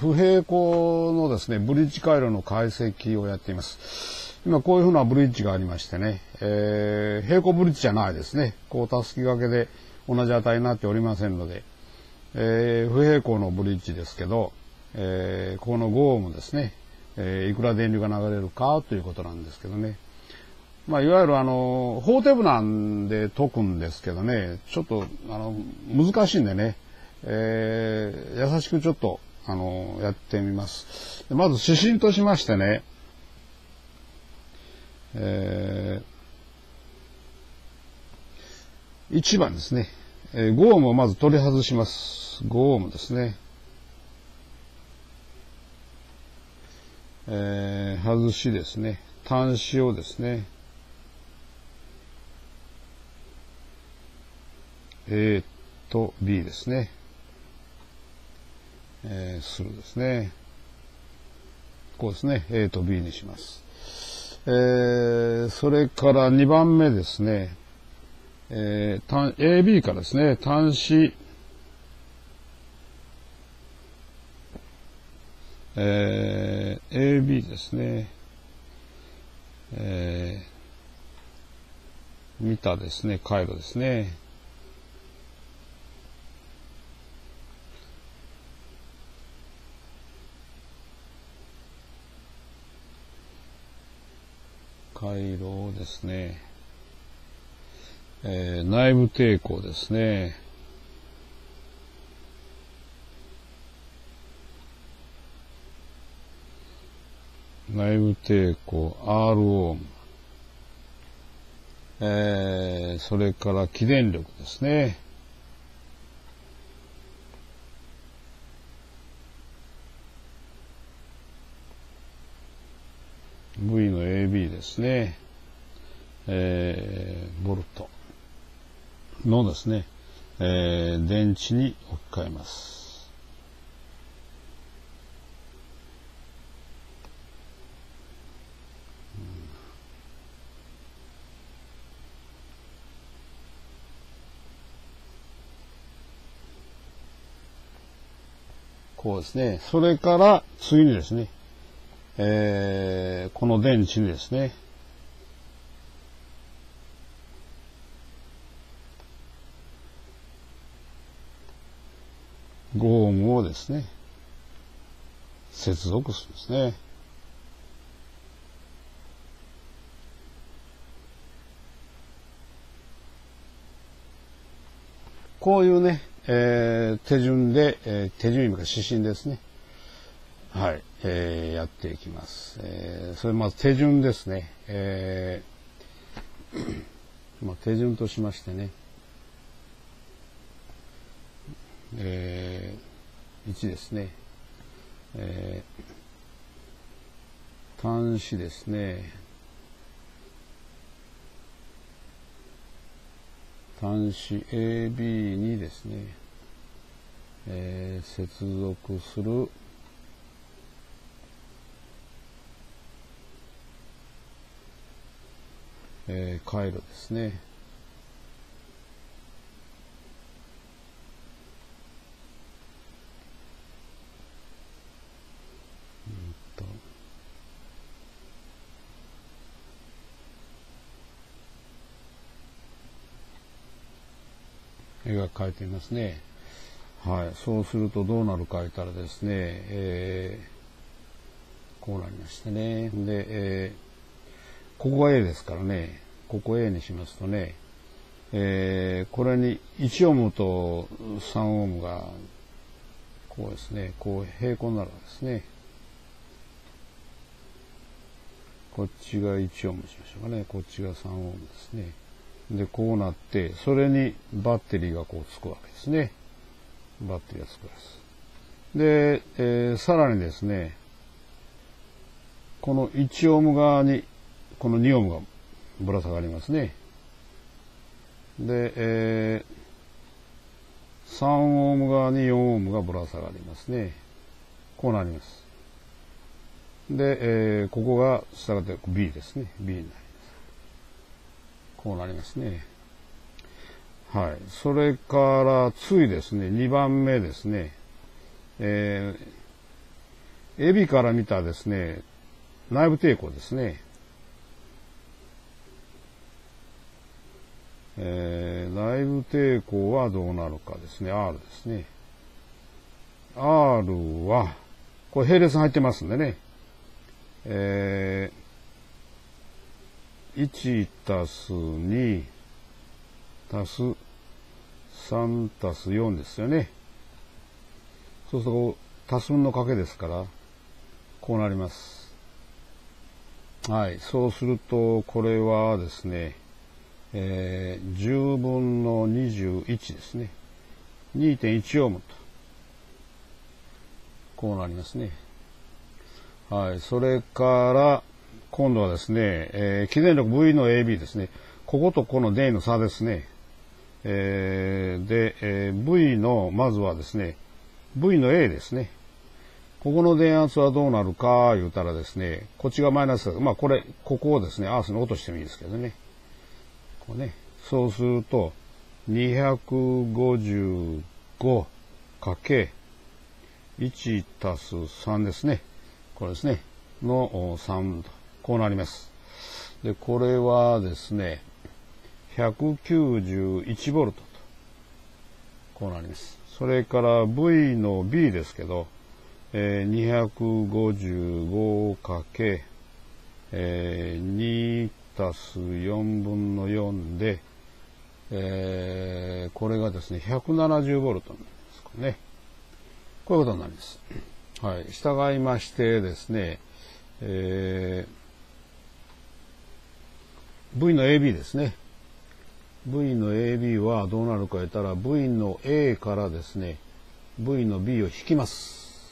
不平行のですね、ブリッジ回路の解析をやっています。今こういうふうなブリッジがありましてね、平行ブリッジじゃないですね。こう、たすき掛けで同じ値になっておりませんので、不平行のブリッジですけど、この5オームですね、いくら電流が流れるかということなんですけどね。まあ、いわゆる法テーブなんで解くんですけどね、ちょっと難しいんでね、優しくちょっとやってみます。まず指針としましてね、1番ですね、5オームをまず取り外します。5オームですね。外しですね、端子をですね、A と B ですね、するですね。こうですね、A と B にします。それから2番目ですね、AB からですね、端子、AB ですね、見たですね、回路ですね。回路をですね、内部抵抗ですね。内部抵抗 R オーム。それから起電力ですね。V の AB ですね。ボルトのですね、電池に置き換えます。こうですね。それから次にですね、この電池にですね、5オームをですね、接続するんですね。こういうね、手順で、手順いうか指針ですね。はい、やっていきます。それまず手順ですね。まあ、手順としましてね、1ですね、端子ですね、端子 AB にですね、接続する回路ですね。絵が描いていますね。はい。そうするとどうなるか言ったらですね、こうなりましてね。で、ここが A ですからね、ここ A にしますとね、これに1オームと3オームがこうですね、こう平行になるわけですね。こっちが1オームにしましょうかね。こっちが3オームですね。で、こうなって、それにバッテリーがこうつくわけですね。バッテリーがつくわけです。で、さらにですね、この1オーム側に、この2オームがぶら下がりますね。で、3オーム側に4オームがぶら下がりますね。こうなります。で、ここがしたがって B ですね。B になります。こうなりますね。はい。それから次ですね、2番目ですね。 AB から見たですね、内部抵抗ですね。内部抵抗はどうなるかですね。R ですね。R は、これ並列入ってますんでね。1たす2たす3たす4ですよね。そうすると、足す分の掛けですから、こうなります。はい。そうすると、これはですね、10分の21ですね。2.1 オームと。こうなりますね。はい。それから、今度はですね、起電力 V の AB ですね。こことこの電位の差ですね。V の、まずはですね、V の A ですね。ここの電圧はどうなるか、言うたらですね、こっちがマイナスだ。まあ、ここをですね、アースに落としてもいいですけどね。こうね。そうすると、255かけ、1たす3ですね。これですね。の3と。こうなります。で、これはですね、191ボルトと。こうなります。それから V の B ですけど、255かけ、2たす4分の4で、これがですね、170ボルトになりますかね。こういうことになります。はい。従いましてですね、V の AB ですね。V の AB はどうなるか言ったら、V の A からですね、V の B を引きます。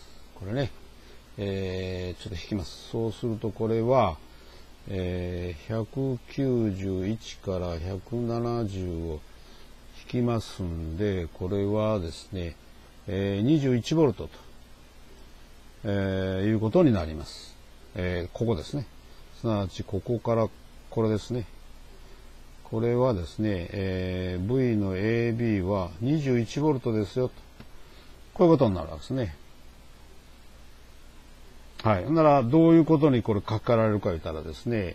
これね。ちょっと引きます。そうするとこれは、191から170を引きますんで、これはですね、21ボルトと、いうことになります。ここですね。すなわち、ここから、これですね。これはですね、V の AB は21ボルトですよと。こういうことになるわけですね。はい。なら、どういうことにこれ書かられるか言ったらですね、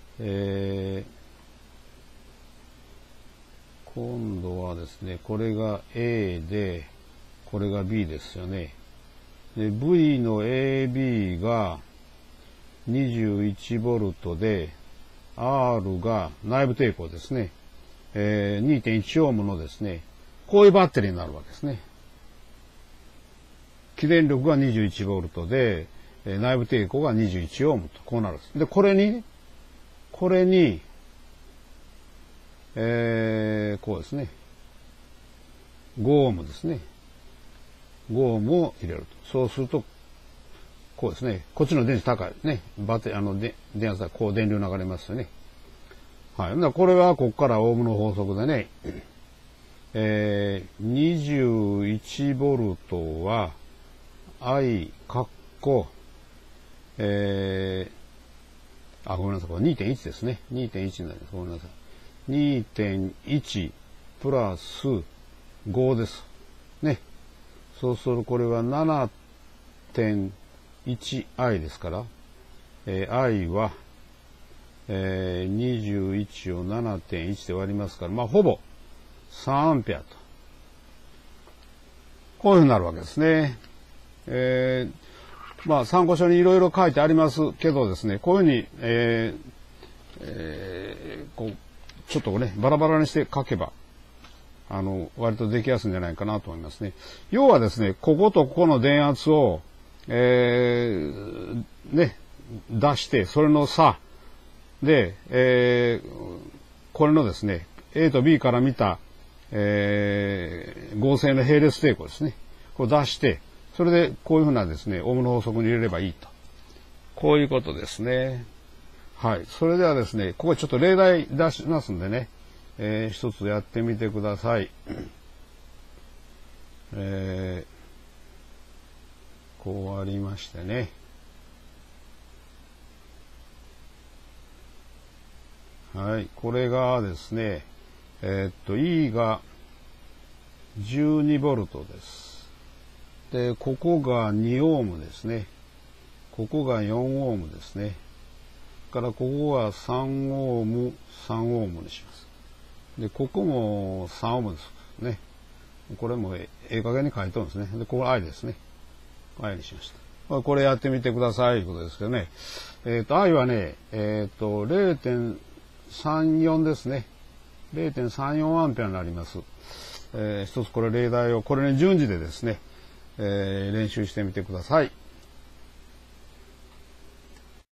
今度はですね、これが A で、これが B ですよね。で、V の AB が21ボルトで、R が内部抵抗ですね。2.1 オームのですね、こういうバッテリーになるわけですね。起電力が21ボルトで、内部抵抗が21オームと、こうなるんです。で、これに、こうですね。5オームですね。5オームを入れると。そうすると、こうですね。こっちの電子高いね。電圧はこう電流流れますよね。はい。これはここからオームの法則でね、21ボルトは I 括弧、ごめんなさい。これ 2.1 ですね。2.1 になります。ごめんなさい。2.1 プラス5です。ね。そうするとこれは 7.1i ですから、i は、21を 7.1 で割りますから、まあ、ほぼ3アンペアと。こういうふうになるわけですね。まあ、参考書にいろいろ書いてありますけどですね、こういうふうに、こう、ちょっとね、バラバラにして書けば、割とできやすいんじゃないかなと思いますね。要はですね、こことここの電圧を、ね、出して、それの差で、これのですね、A と B から見た、合成の並列抵抗ですね。こう出して、それでこういうふうなですね、オームの法則に入れればいいと。こういうことですね。はい。それではですね、ここちょっと例題出しますんでね、一つやってみてください。こうありましてね。はい。これがですね、E が12ボルトです。で、ここが2オームですね。 ここが4オームですね。からここは3オーム、3オームにします。で、ここも3オームですね。これもええ加減に書いとるんですね。で、ここ I ですね。I にしました。これやってみてくださいということですけどね。I はね、0.34 ですね。0.34 アンペアになります。一つこれ例題を、これに順次でですね、練習してみてください。